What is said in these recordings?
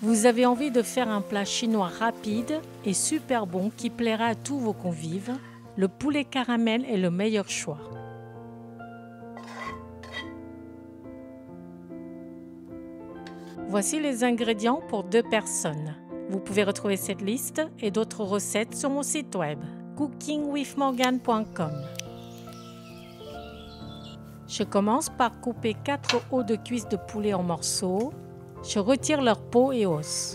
Vous avez envie de faire un plat chinois rapide et super bon qui plaira à tous vos convives. Le poulet caramel est le meilleur choix. Voici les ingrédients pour 2 personnes. Vous pouvez retrouver cette liste et d'autres recettes sur mon site web cookingwithmorgane.com. Je commence par couper 4 os de cuisses de poulet en morceaux. Je retire leur peau et os.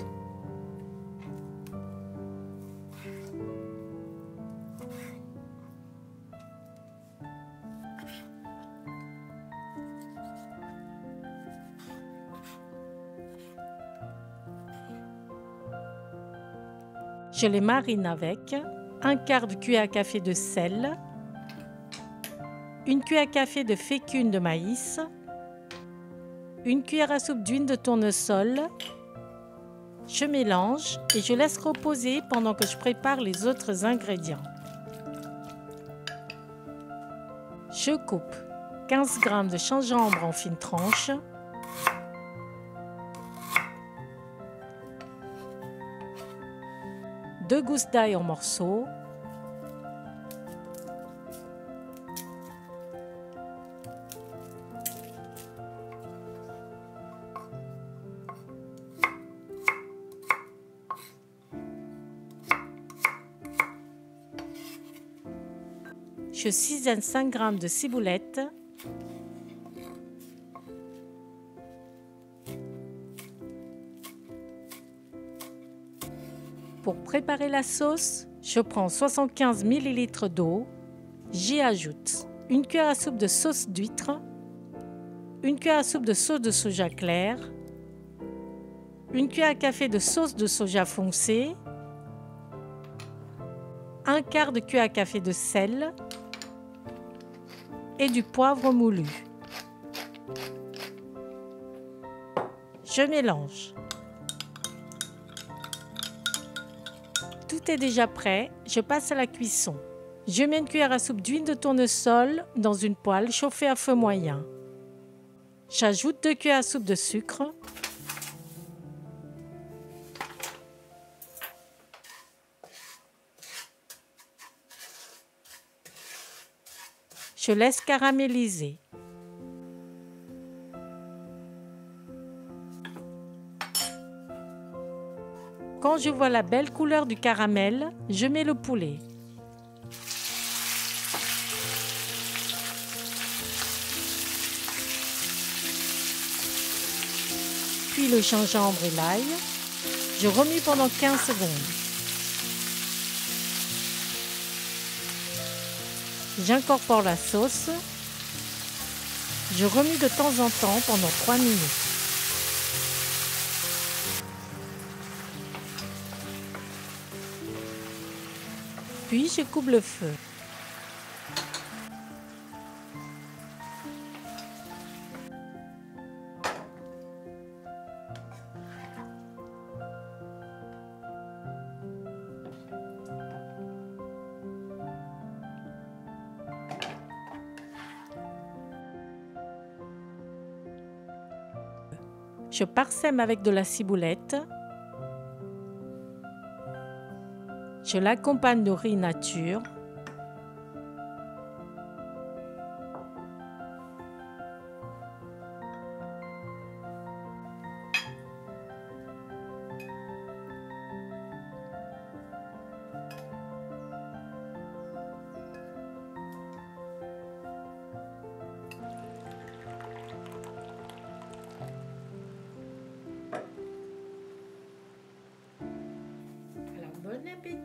Je les marine avec 1/4 de cuillère à café de sel, 1 cuillère à café de fécule de maïs, 1 cuillère à soupe d'huile de tournesol. Je mélange et je laisse reposer pendant que je prépare les autres ingrédients. Je coupe 15 g de gingembre en fines tranches, deux gousses d'ail en morceaux, je cisaille 5 g de ciboulette, pour préparer la sauce, je prends 75 ml d'eau, j'y ajoute 1 cuillère à soupe de sauce d'huître, 1 cuillère à soupe de sauce de soja clair, 1 cuillère à café de sauce de soja foncé, 1/4 de cuillère à café de sel et du poivre moulu. Je mélange. Tout est déjà prêt, je passe à la cuisson. Je mets 1 cuillère à soupe d'huile de tournesol dans une poêle chauffée à feu moyen. J'ajoute 2 cuillères à soupe de sucre. Je laisse caraméliser. Quand je vois la belle couleur du caramel, je mets le poulet. Puis le gingembre et l'ail. Je remue pendant 15 secondes. J'incorpore la sauce. Je remue de temps en temps pendant 3 minutes. Puis je coupe le feu. Je parsème avec de la ciboulette. Je l'accompagne de riz nature. Alors, bon appétit!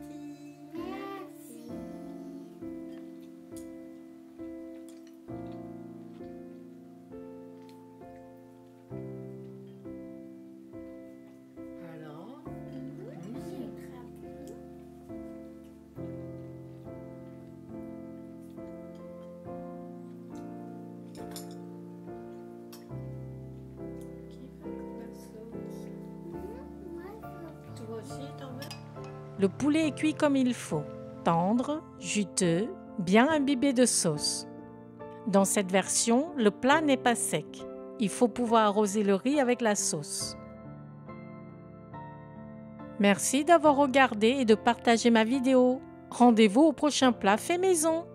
Le poulet est cuit comme il faut, tendre, juteux, bien imbibé de sauce. Dans cette version, le plat n'est pas sec. Il faut pouvoir arroser le riz avec la sauce. Merci d'avoir regardé et de partager ma vidéo. Rendez-vous au prochain plat fait maison.